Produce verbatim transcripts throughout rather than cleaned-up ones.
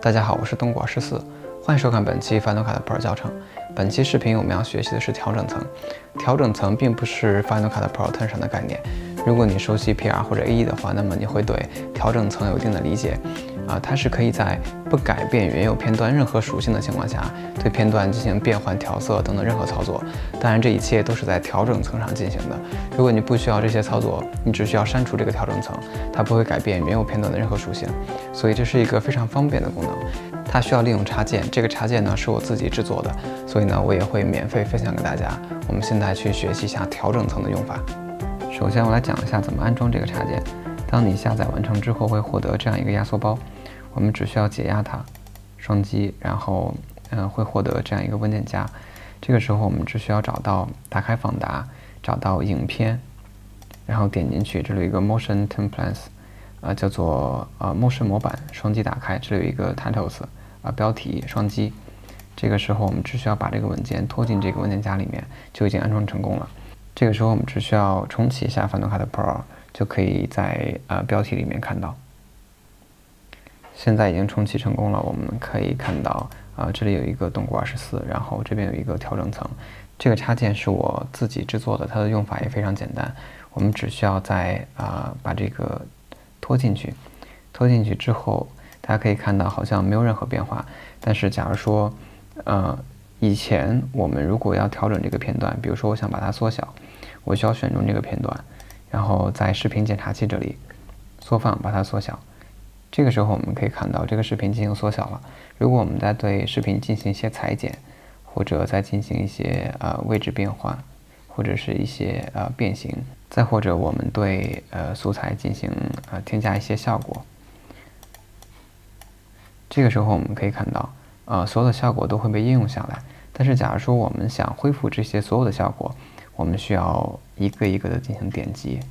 大家好，我是东果二十四，欢迎收看本期 Final Cut Pro 教程。本期视频我们要学习的是调整层。调整层并不是 Final Cut Pro Turn 上的概念。如果你熟悉 P R 或者 A E 的话，那么你会对调整层有一定的理解。啊，它是可以在不改变原有片段任何属性的情况下，对片段进行变换、调色等等任何操作。当然，这一切都是在调整层上进行的。如果你不需要这些操作，你只需要删除这个调整层，它不会改变原有片段的任何属性。所以这是一个非常方便的功能。它需要利用插件，这个插件呢是我自己制作的，所以呢我也会免费分享给大家。我们现在去学习一下调整层的用法。首先我来讲一下怎么安装这个插件。当你下载完成之后，会获得这样一个压缩包，我们只需要解压它，双击，然后嗯、呃、会获得这样一个文件夹。这个时候我们只需要找到打开放达，找到影片，然后点进去，这里有一个 Motion Templates， 呃叫做呃 Motion 模板，双击打开，这里有一个 Titles， 啊、呃、标题，双击。这个时候我们只需要把这个文件拖进这个文件夹里面，就已经安装成功了。这个时候我们只需要重启一下 Final Cut Pro， 就可以在呃标题里面看到。现在已经重启成功了，我们可以看到啊、呃，这里有一个动果二十四，然后这边有一个调整层。这个插件是我自己制作的，它的用法也非常简单。我们只需要在啊、呃、把这个拖进去，拖进去之后，大家可以看到好像没有任何变化。但是假如说呃以前我们如果要调整这个片段，比如说我想把它缩小，我需要选中这个片段，然后在视频检查器这里缩放把它缩小。这个时候我们可以看到这个视频进行缩小了。如果我们再对视频进行一些裁剪，或者再进行一些呃位置变换，或者是一些呃变形，再或者我们对呃素材进行呃添加一些效果，这个时候我们可以看到呃所有的效果都会被应用下来。但是假如说我们想恢复这些所有的效果，我们需要一个一个的进行点击。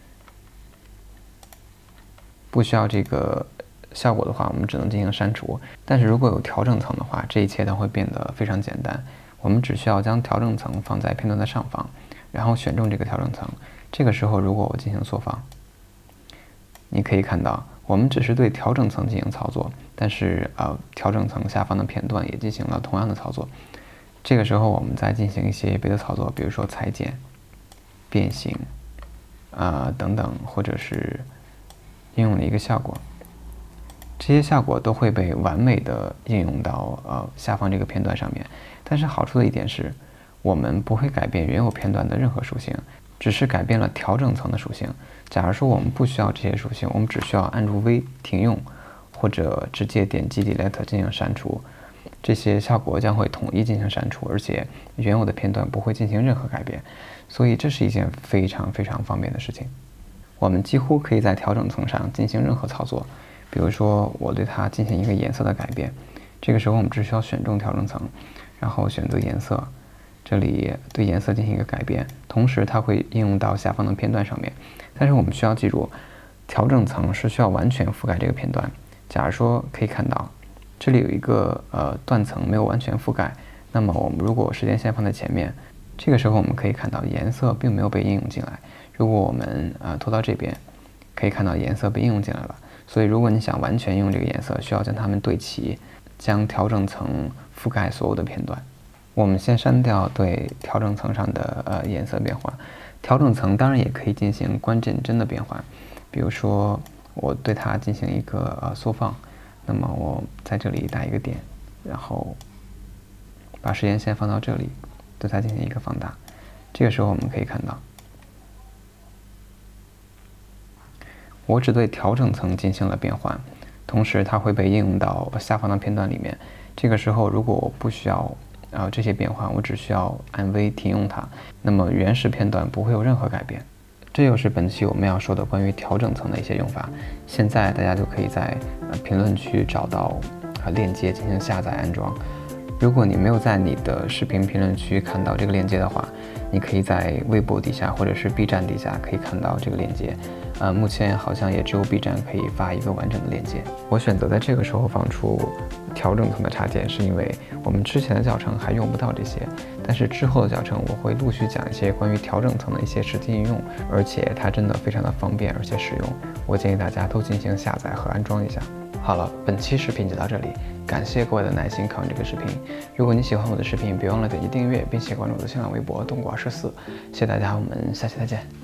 不需要这个效果的话，我们只能进行删除。但是如果有调整层的话，这一切都会变得非常简单。我们只需要将调整层放在片段的上方，然后选中这个调整层。这个时候，如果我进行缩放，你可以看到，我们只是对调整层进行操作，但是呃，调整层下方的片段也进行了同样的操作。这个时候，我们再进行一些别的操作，比如说裁剪、变形啊、呃、等等，或者是应用的一个效果，这些效果都会被完美的应用到呃下方这个片段上面。但是好处的一点是，我们不会改变原有片段的任何属性，只是改变了调整层的属性。假如说我们不需要这些属性，我们只需要按住 V 停用，或者直接点击 Delete 进行删除，这些效果将会统一进行删除，而且原有的片段不会进行任何改变。所以这是一件非常非常方便的事情。我们几乎可以在调整层上进行任何操作，比如说我对它进行一个颜色的改变，这个时候我们只需要选中调整层，然后选择颜色，这里对颜色进行一个改变，同时它会应用到下方的片段上面。但是我们需要记住，调整层是需要完全覆盖这个片段。假如说可以看到这里有一个呃断层没有完全覆盖，那么我们如果时间线放在前面，这个时候我们可以看到颜色并没有被应用进来。如果我们呃拖到这边，可以看到颜色被应用进来了。所以如果你想完全用这个颜色，需要将它们对齐，将调整层覆盖所有的片段。我们先删掉对调整层上的呃颜色变化。调整层当然也可以进行关键帧的变换，比如说我对它进行一个呃缩放，那么我在这里打一个点，然后把时间线放到这里，对它进行一个放大。这个时候我们可以看到，我只对调整层进行了变换，同时它会被应用到下方的片段里面。这个时候如果我不需要呃这些变换，我只需要按 V 停用它，那么原始片段不会有任何改变。这就是本期我们要说的关于调整层的一些用法。现在大家就可以在呃评论区找到呃链接进行下载安装。如果你没有在你的视频评论区看到这个链接的话，你可以在微博底下或者是 B 站底下可以看到这个链接。呃，目前好像也只有 B 站可以发一个完整的链接。我选择在这个时候放出调整层的插件，是因为我们之前的教程还用不到这些，但是之后的教程我会陆续讲一些关于调整层的一些实际应用，而且它真的非常的方便而且实用。我建议大家都进行下载和安装一下。 好了，本期视频就到这里，感谢各位的耐心看完这个视频。如果你喜欢我的视频，别忘了点击订阅，并且关注我的新浪微博冬瓜十四。谢谢大家，我们下期再见。